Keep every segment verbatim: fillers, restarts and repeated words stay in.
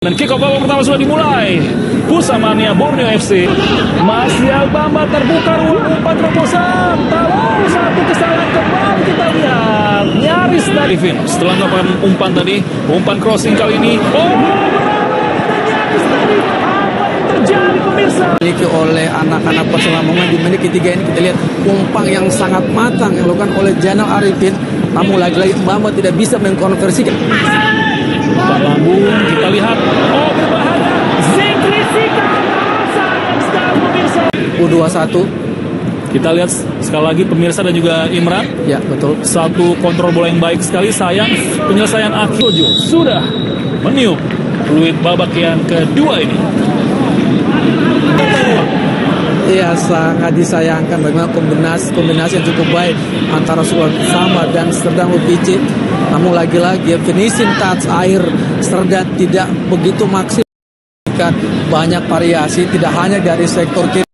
Dan kick off babak pertama sudah dimulai. Pusamania Borneo F C. Masih Albamba terbuka ruang umpan terobosan. Tahu satu kesalahan kembali kita lihat. Nyaris dari Vin. Setelah melakukan umpan tadi, umpan crossing kali ini. Oh, nyaris tadi. Apa yang terjadi pemirsa? Dimiliki oleh anak-anak Persela Lamongan di menit ketiga ini kita lihat umpan yang sangat matang yang dilakukan oleh Zainal Arifin. Namun lagi-lagi Bamba tidak bisa mengkonversikan. Umpan lambung, kita lihat. Oh, berbahaya. Zingrisika. Sayang sekali pemirsa. U dua puluh satu. Kita lihat sekali lagi pemirsa dan juga Imran. Ya, betul. Satu kontrol bola yang baik sekali. Sayang penyelesaian akhir sudah meniup fluid babak yang kedua ini. Iya, sangat disayangkan bagaimana kombinasi kombinasi yang cukup baik antara Sulawesi Sama dan Serdang Lupici. Namun lagi-lagi finishing touch air Serdang tidak begitu maksimal. Banyak variasi tidak hanya dari sektor kiri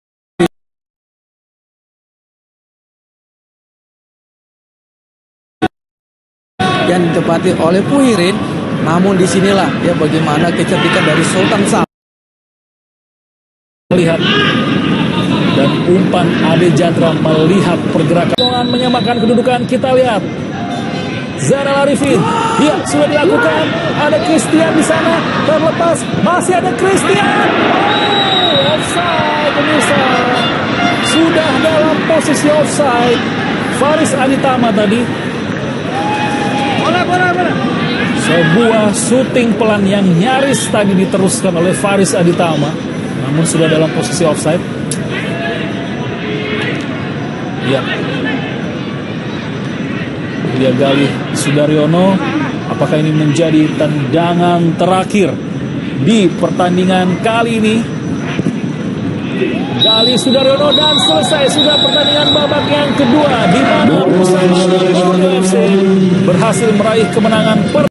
yang ditepati oleh Puhirin. Namun disinilah ya bagaimana kecerdikan dari Sultan Sam melihat dan umpan Ade Jandra melihat pergerakan menyamakan kedudukan. Kita lihat Zainal Arifin, ya sudah dilakukan. Ada Christian di sana terlepas, masih ada Christian. Oh, offside pemirsa, sudah dalam posisi offside. Faris Aditama tadi. Bola, bola, bola. Sebuah syuting pelan yang nyaris tadi diteruskan oleh Faris Aditama, namun sudah dalam posisi offside. Ya. Dia Galih Sudaryono. Apakah ini menjadi tendangan terakhir di pertandingan kali ini? Galih Sudaryono dan selesai sudah pertandingan babak yang kedua di mana Pusamania Borneo F C berhasil meraih kemenangan per